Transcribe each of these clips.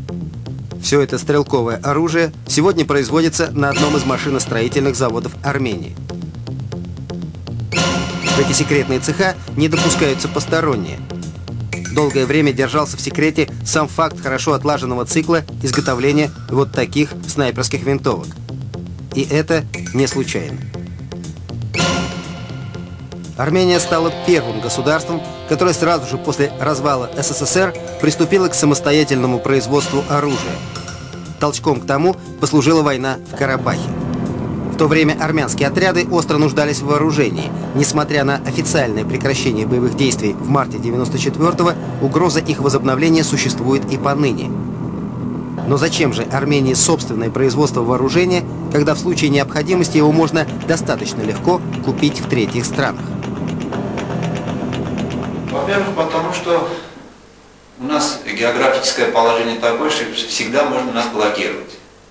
Все это стрелковое оружие сегодня производится на одном из машиностроительных заводов Армении. В эти секретные цеха не допускаются посторонние. Долгое время держался в секрете сам факт хорошо отлаженного цикла изготовления вот таких снайперских винтовок. И это не случайно. Армения стала первым государством, которое сразу же после развала СССР приступило к самостоятельному производству оружия. Толчком к тому послужила война в Карабахе. В то время армянские отряды остро нуждались в вооружении. Несмотря на официальное прекращение боевых действий в марте 1994-го, угроза их возобновления существует и поныне. Но зачем же Армении собственное производство вооружения, когда в случае необходимости его можно достаточно легко купить в третьих странах? Во-первых, потому что у нас географическое положение такое, что всегда можно нас блокировать.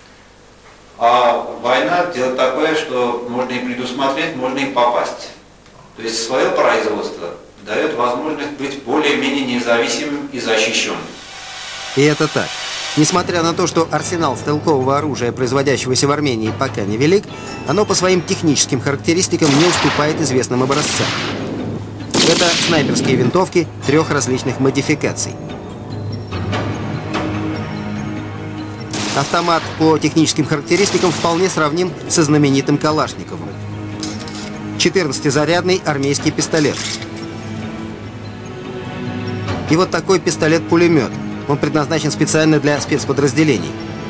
А война – дело такое, что можно и предусмотреть, можно и попасть. То есть свое производство дает возможность быть более-менее независимым и защищенным. И это так. Несмотря на то, что арсенал стрелкового оружия, производящегося в Армении, пока невелик, оно по своим техническим характеристикам не уступает известным образцам. Это снайперские винтовки 3 различных модификаций. Автомат по техническим характеристикам вполне сравним со знаменитым Калашниковым. 14-зарядный армейский пистолет. И вот такой пистолет-пулемет. Он предназначен специально для спецподразделений.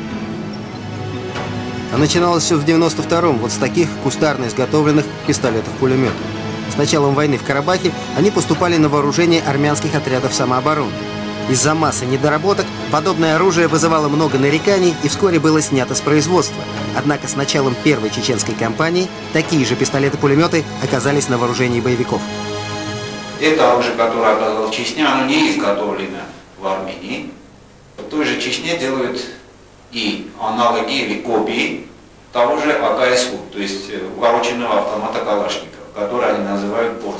А начиналось все в 92-м вот с таких кустарно изготовленных пистолетов-пулеметов. С началом войны в Карабахе они поступали на вооружение армянских отрядов самообороны. Из-за массы недоработок подобное оружие вызывало много нареканий и вскоре было снято с производства. Однако с началом первой чеченской кампании такие же пистолеты-пулеметы оказались на вооружении боевиков. Это оружие, которое оказалось в Чечне, оно не изготовлено в Армении. В той же Чечне делают и аналоги или копии того же АКСУ, то есть укороченного автомата Калашникова, который они называют Борз.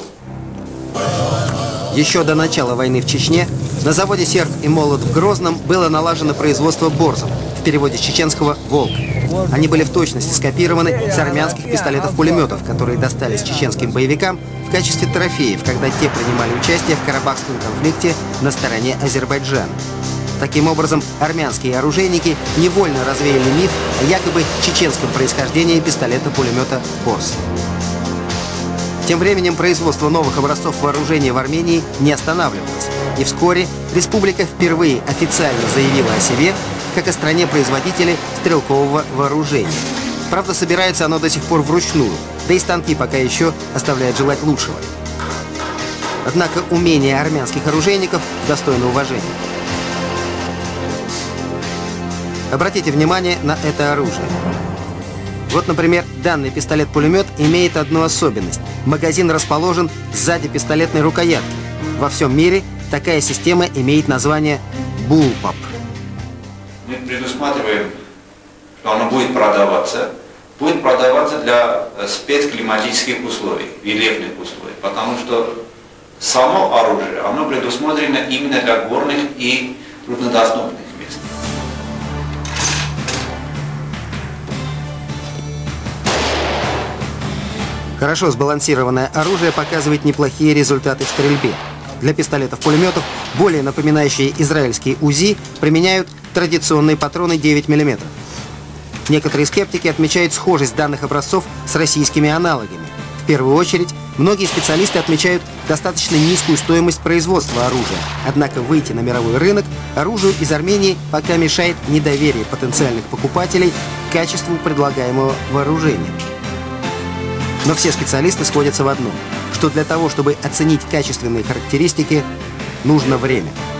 Еще до начала войны в Чечне на заводе «Серп и молот» в Грозном было налажено производство борзов, в переводе с чеченского «волк». Они были в точности скопированы с армянских пистолетов-пулеметов, которые достались чеченским боевикам в качестве трофеев, когда те принимали участие в Карабахском конфликте на стороне Азербайджана. Таким образом, армянские оружейники невольно развеяли миф о якобы чеченском происхождении пистолета-пулемета «Борз». Тем временем производство новых образцов вооружения в Армении не останавливалось. И вскоре республика впервые официально заявила о себе как о стране-производителе стрелкового вооружения. Правда, собирается оно до сих пор вручную, да и станки пока еще оставляют желать лучшего. Однако умения армянских оружейников достойны уважения. Обратите внимание на это оружие. Вот, например, данный пистолет-пулемет имеет одну особенность. Магазин расположен сзади пистолетной рукоятки. Во всем мире такая система имеет название Bullpup. Мы предусматриваем, что оно будет продаваться для спецклиматических условий, рельефных условий, потому что само оружие, оно предусмотрено именно для горных и труднодоступных мест. Хорошо сбалансированное оружие показывает неплохие результаты в стрельбе. Для пистолетов-пулеметов, более напоминающие израильские УЗИ, применяют традиционные патроны 9 мм. Некоторые скептики отмечают схожесть данных образцов с российскими аналогами. В первую очередь, многие специалисты отмечают достаточно низкую стоимость производства оружия. Однако выйти на мировой рынок оружию из Армении пока мешает недоверие потенциальных покупателей к качеству предлагаемого вооружения. Но все специалисты сходятся в одном, что для того, чтобы оценить качественные характеристики, нужно время.